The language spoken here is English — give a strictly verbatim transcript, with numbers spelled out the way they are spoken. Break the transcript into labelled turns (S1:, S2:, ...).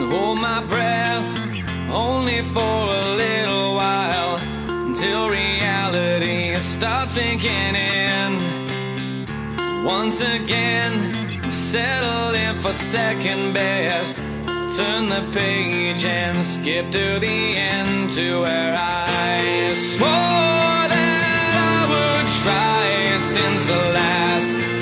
S1: hold my breath only for a little while, until reality starts sinking in. Once again, I'm settling for second best. Turn the page and skip to the end, to where I swore that I would try since the last